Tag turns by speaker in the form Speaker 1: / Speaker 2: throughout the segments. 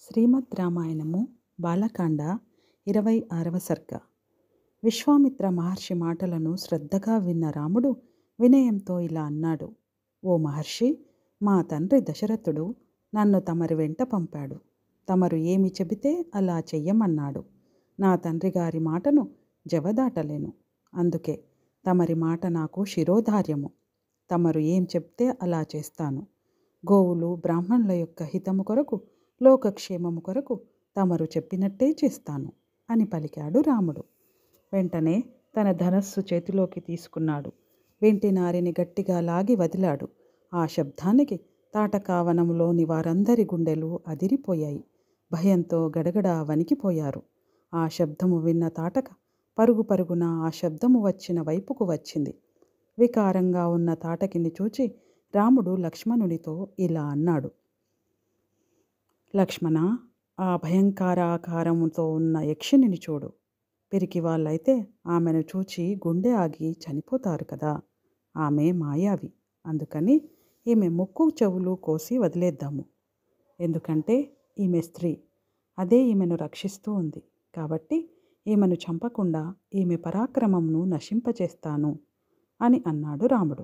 Speaker 1: శ్రీమద్ రామాయణము బాలకాండ 26వ సర్గ. విశ్వామిత్ర మహర్షి మాటలను శ్రద్ధగా విన్న రాముడు వినయంతో ఇలా అన్నాడు. ఓ మహర్షి, మా తండ్రి దశరథుడు నన్ను తమరి వెంట పంపాడు. తమరు ఏమి చెబితే అలా చెయ్యమన్నాడు. నా తండ్రి గారి మాటను జవదాటలేను. అందుకే తమరి మాట నాకు శిరోధార్యము. తమరు ఏం చెప్తే అలా చేస్తాను. గోవులు బ్రాహ్మణుల యొక్క హితము కొరకు, లోకక్షేమము కొరకు తమరు చెప్పినట్టే చేస్తాను అని పలికాడు రాముడు. వెంటనే తన ధనస్సు చేతిలోకి తీసుకున్నాడు. వెంటి నారిని గట్టిగా లాగి వదిలాడు. ఆ శబ్దానికి తాటకావనములోని వారందరి గుండెలు అదిరిపోయాయి. భయంతో గడగడ వణికిపోయారు. ఆ శబ్దము విన్న తాటక పరుగు పరుగున ఆ శబ్దము వచ్చిన వైపుకు వచ్చింది. వికారంగా ఉన్న తాటకిని చూచి రాముడు లక్ష్మణునితో ఇలా అన్నాడు. లక్ష్మణ, ఆ భయంకరాకారముతో ఉన్న యక్షిణిని చూడు. పిరికి వాళ్ళైతే ఆమెను చూచి గుండె ఆగి చనిపోతారు కదా. ఆమె మాయావి. అందుకని ఈమె ముక్కు చెవులు కోసి వదిలేద్దాము. ఎందుకంటే ఈమె స్త్రీ. అదే ఈమెను రక్షిస్తూ ఉంది. కాబట్టి ఈమెను చంపకుండా ఈమె పరాక్రమంను నశింపచేస్తాను అని అన్నాడు రాముడు.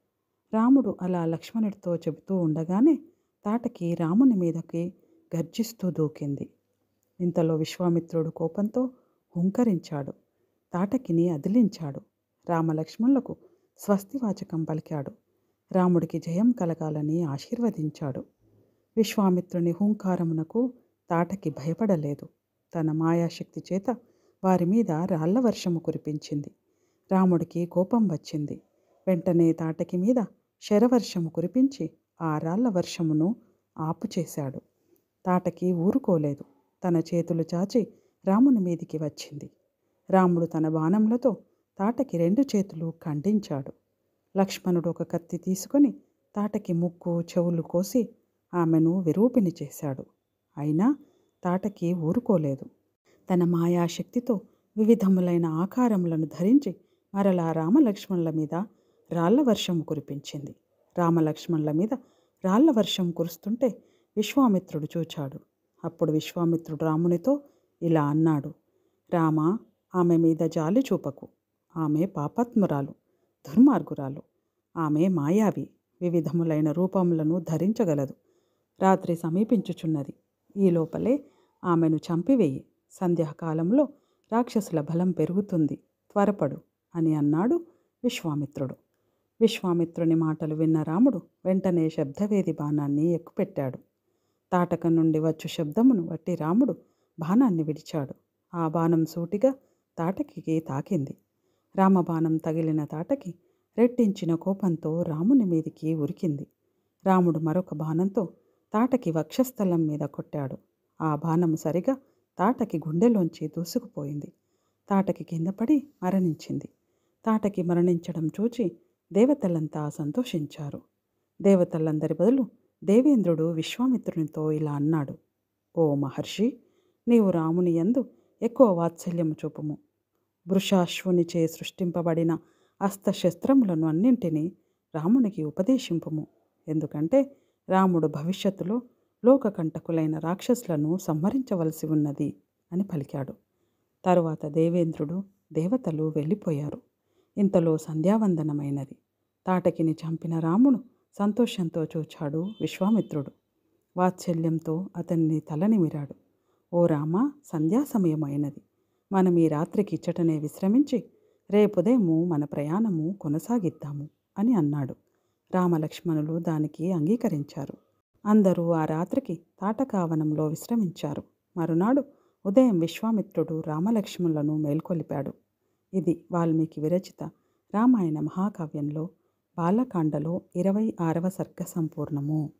Speaker 1: రాముడు అలా లక్ష్మణుడితో చెబుతూ ఉండగానే తాటకి రాముని మీదకి గర్జిస్తూ దూకింది. ఇంతలో విశ్వామిత్రుడు కోపంతో హుంకరించాడు. తాటకిని అదిలించాడు. రామలక్ష్మణులకు స్వస్తివాచకం పలికాడు. రాముడికి జయం కలగాలని ఆశీర్వదించాడు. విశ్వామిత్రుని హుంకారమునకు తాటకి భయపడలేదు. తన మాయాశక్తి చేత వారి మీద రాళ్ల వర్షము కురిపించింది. రాముడికి కోపం వచ్చింది. వెంటనే తాటకి మీద శరవర్షము కురిపించి ఆ రాళ్ల వర్షమును ఆపుచేశాడు. తాటకి ఊరుకోలేదు. తన చేతులు చాచి రాముని మీదికి వచ్చింది. రాముడు తన బాణములతో తాటకి 2 చేతులు ఖండించాడు. లక్ష్మణుడు ఒక కత్తి తీసుకొని తాటకి ముక్కు చెవులు కోసి ఆమెను విరూపిణి చేశాడు. అయినా తాటకి ఊరుకోలేదు. తన మాయాశక్తితో వివిధములైన ఆకారములను ధరించి మరలా రామలక్ష్మణుల మీద రాళ్ల వర్షము కురిపించింది. రామలక్ష్మణుల మీద రాళ్ల వర్షం కురుస్తుంటే విశ్వామిత్రుడు చూచాడు. అప్పుడు విశ్వామిత్రుడు రామునితో ఇలా అన్నాడు. రామ, ఆమె మీద జాలి చూపకు. ఆమె పాపాత్మురాలు, దుర్మార్గురాలు. ఆమె మాయావి. వివిధములైన రూపములను ధరించగలదు. రాత్రి సమీపించుచున్నది. ఈ లోపలే ఆమెను చంపివేయి. సంధ్యాకాలంలో రాక్షసుల బలం పెరుగుతుంది. త్వరపడు అని అన్నాడు విశ్వామిత్రుడు. విశ్వామిత్రుని మాటలు విన్న రాముడు వెంటనే శబ్దవేది బాణాన్ని ఎక్కుపెట్టాడు. తాటక నుండి వచ్చు శబ్దమును బట్టి రాముడు బాణాన్ని విడిచాడు. ఆ బాణం సూటిగా తాటకికి తాకింది. రామబాణం తగిలిన తాటకి రెట్టించిన కోపంతో రాముని మీదికి ఉరికింది. రాముడు మరొక బాణంతో తాటకి వక్షస్థలం మీద కొట్టాడు. ఆ బాణము సరిగా తాటకి గుండెలోంచి దూసుకుపోయింది. తాటకి కిందపడి మరణించింది. తాటకి మరణించడం చూచి దేవతలంతా సంతోషించారు. దేవతలందరి బదులు దేవేంద్రుడు విశ్వామిత్రునితో ఇలా అన్నాడు. ఓ మహర్షి, నీవు రాముని యందు ఎక్కువ వాత్సల్యము చూపుము. వృషాశ్వునిచే సృష్టింపబడిన అస్త్రశస్త్రములను అన్నింటినీ రామునికి ఉపదేశింపుము. ఎందుకంటే రాముడు భవిష్యత్తులో లోకకంటకులైన రాక్షసులను సంహరించవలసి ఉన్నది అని పలికాడు. తరువాత దేవేంద్రుడు, దేవతలు వెళ్ళిపోయారు. ఇంతలో సంధ్యావందనమైనది. తాటకిని చంపిన రాముడు సంతోషంతో చూచాడు విశ్వామిత్రుడు. వాత్సల్యంతో అతన్ని తలనిమిరాడు. ఓ రామ, సంధ్యా సమయమైనది. మనం ఈ రాత్రికి ఇచ్చటనే విశ్రమించి రేపుదేమో మన ప్రయాణము కొనసాగిద్దాము అని అన్నాడు. రామలక్ష్మణులు దానికి అంగీకరించారు. అందరూ ఆ రాత్రికి తాటకావనంలో విశ్రమించారు. మరునాడు ఉదయం విశ్వామిత్రుడు రామలక్ష్మణులను మేల్కొలిపాడు. ఇది వాల్మీకి విరచిత రామాయణ మహాకావ్యంలో బాలకాండలో 26వ సర్గ సంపూర్ణము.